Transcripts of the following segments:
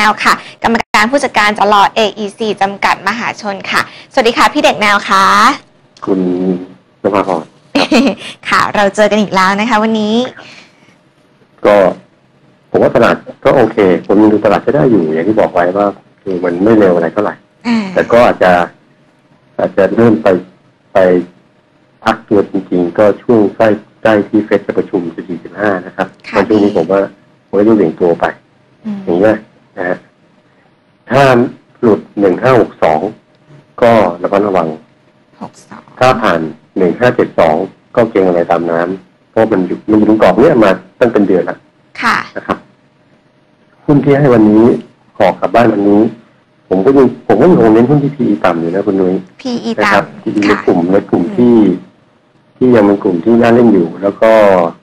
วค่ะกรรมการผู้จัดการจล AEC จำกัดมหาชนค่ะสวัสดีค่ะพี่เด็กแนวค่ะคุณนภาพรค่ะเราเจอกันอีกแล้วนะคะวันนี้ก็ผมว่าตลาดก็โอเคผมยังดูตลาดจะได้อยู่อย่างที่บอกไว้ว่าคือมันไม่เร็วอะไรเท่าไหร่แต่ก็อาจจะเริ่มไปพักตัวจริงๆก็ช่วงใกล้ที่เฟดจะประชุม45นะครับในช่วงนี้ผมว่าผมก็ต้องเบี่ยงตัวไปอย่างนี้นะฮะถ้าหลุด1562ก็ระมัดระวังถ้าผ่าน1572ก็เก็งอะไรตามน้ำเพราะมันอยู่ตรงกรอบเนี้ยมาตั้งเป็นเดือนแล้วนะครับหุ้นที่ให้วันนี้ขอกลับบ้านวันนี้ผมก็ยังคงเน้นหุ้นที่ PE ต่ำอยู่นะคุณนุ้ย PE ต่ำในกลุ่มที่ยังเป็นกลุ่มที่น่าเล่นอยู่แล้วก็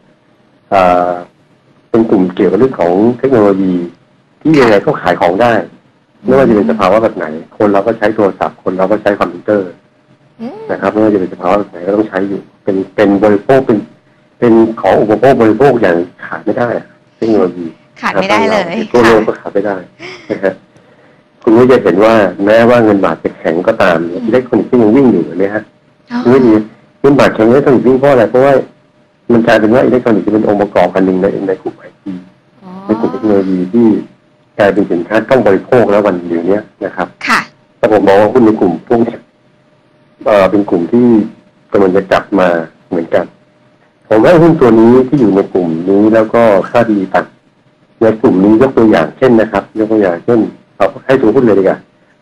เป็นกลุ่มเกี่ยวกับเรื่องของเทคโนโลยีที่ยังไงก็ขายของได้ไม่ว่าจะเป็นสภาวะแบบไหนคนเราก็ใช้โทรศัพท์คนเราก็ใช้คอมพิวเตอร์นะครับไม่ว่าจะเป็นสภาวะแบบไหนก็ต้องใช้อยู่เป็นบริโภคเป็นของอุปโภคบริโภคอย่างขาดไม่ได้เทคโนโลยีขาดไม่ได้เลยทั่วโลกก็ขาดไม่ได้นะครับคุณก็จะเห็นว่าแม้ว่าเงินบาทจะแข็งก็ตามอิเล็กทรอนิกส์ยังวิ่งอยู่ไหมฮะไม่ดีเงินบาทแข็งอิเล็กทรอนิกส์วิ่งเพราะอะไรเพราะว่ามันกลายเป็นว่าอิเล็กทรอนิกส์จะเป็นองค์ประกอบอันหนึ่งในกลุ่มไอทีในกลุ่มเทคโนโลยีที่กลายเป็นสินค้าต้องบริโภคแล้ววันเดียวนี้นะครับแต่ผมมองว่าหุ้นในกลุ่มพวกนี้เป็นกลุ่มที่กำลังจะจับมาเหมือนกันผมให้หุ้นตัวนี้ที่อยู่ในกลุ่มนี้แล้วก็ค่าดีต่ำในกลุ่มนี้ยกตัวอย่างเช่นนะครับยกตัวอย่างเช่นเอาให้ตัวหุ้นเลยดีกว่า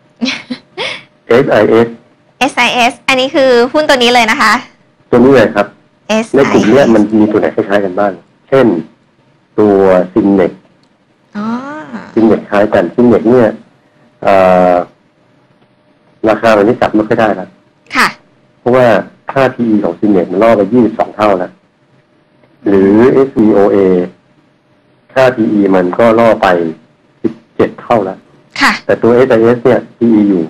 SIS อันนี้คือหุ้นตัวนี้เลยนะคะตัวนี้เลยครับในกลุ่มนี้มันมีตัวไหนคล้ายๆกันบ้างเช่นตัวซินเน็กคล้ายกันซินเน็กเนี่ยราคามันไม่จับไม่ค่อยได้แล้วเพราะว่าค่า PE ของซินเน็กมันล่อไป22เท่าแล้วหรือ SVOA ค่า PE มันก็ล่อไป17เท่าแล้วแต่ตัว SIS เนี่ย PE อยู่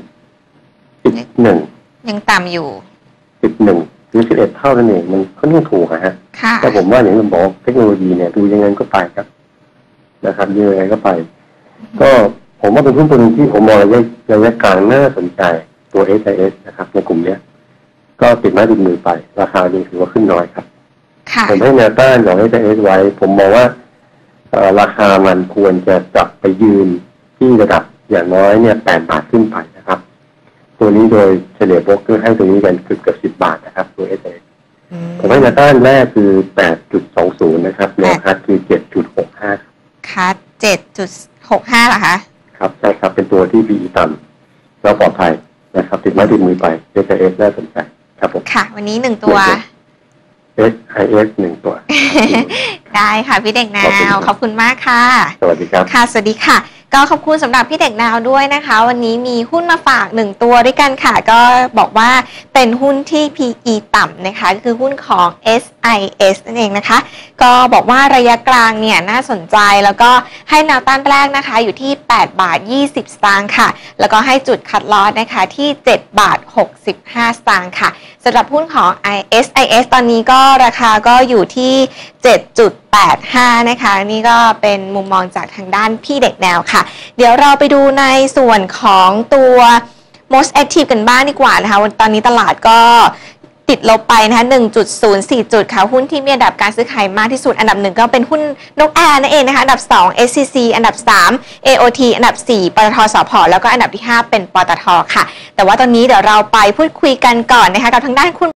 11 ยังต่ำอยู่ 11หรือ11เท่านั่นเองมันค่อนข้างถูกฮะแต่ผมว่าอย่างที่ผมบอกเทคโนโลยีเนี่ยดูยังไงก็ไปครับนะครับยังไงก็ไปก็ผมว่าเป็นหุ้นตัวนึงที่ผมมองระยะกลางน่าสนใจตัว SIS นะครับในกลุ่มเนี้ยก็ติดไม้ติดมือไปราคาดีถือว่าขึ้นน้อยครับผมให้แนวต้านของ SIS ไว้ผมมองว่าราคามันควรจะกลับไปยืนที่ระดับอย่างน้อยเนี่ย8 บาทขึ้นไปนะครับตัวนี้โดยเฉลี่ยโบรกเกอร์ให้ตัวนี้กันเกือบ10 บาทนะครับตัว SIS ผมให้แนวต้านแรกคือ 8.20 นะครับแนวคัดคือ 7.65 คัด 7.65 เหรอคะครับใช่ครับเป็นตัวที่ PE ต่ำแล้วปลอดภัยนะครับติดไม้ติดมือไป SIS น่าสนใจครับผมค่ะวันนี้1ตัว SIS 1 ตัวได้ค่ะพี่เด็กแนวขอบคุณมากค่ะสวัสดีครับค่ะสวัสดีค่ะก็ขอบคุณสำหรับพี่เด็กแนวด้วยนะคะวันนี้มีหุ้นมาฝาก1ตัวด้วยกันค่ะก็บอกว่าเป็นหุ้นที่ PE ต่ำนะคะก็คือหุ้นของ SIS นั่นเองนะคะก็บอกว่าระยะกลางเนี่ยน่าสนใจแล้วก็ให้แนวต้านแรกนะคะอยู่ที่8 บาท 20 สตางค์ค่ะแล้วก็ให้จุดคัดลอสนะคะที่7 บาท 65 สตางค์ค่ะสำหรับหุ้นของ SIS ตอนนี้ก็ราคาก็อยู่ที่ 7.85 นะคะนี่ก็เป็นมุมมองจากทางด้านพี่เด็กแนวค่ะเดี๋ยวเราไปดูในส่วนของตัว most active กันบ้างดีกว่านะคะตอนนี้ตลาดก็ติดลบไปนะคะ 1.04 จุดค่ะหุ้นที่มีอันดับการซื้อขายมากที่สุดอันดับ1ก็เป็นหุ้นนกแอร์นั่นเองนะคะอันดับ2 SCC อันดับ3 AOT อันดับ4ปตท.สผ.แล้วก็อันดับที่5เป็นปตท.ค่ะแต่ว่าตอนนี้เดี๋ยวเราไปพูดคุยกันก่อนนะคะกับทางด้านคุณ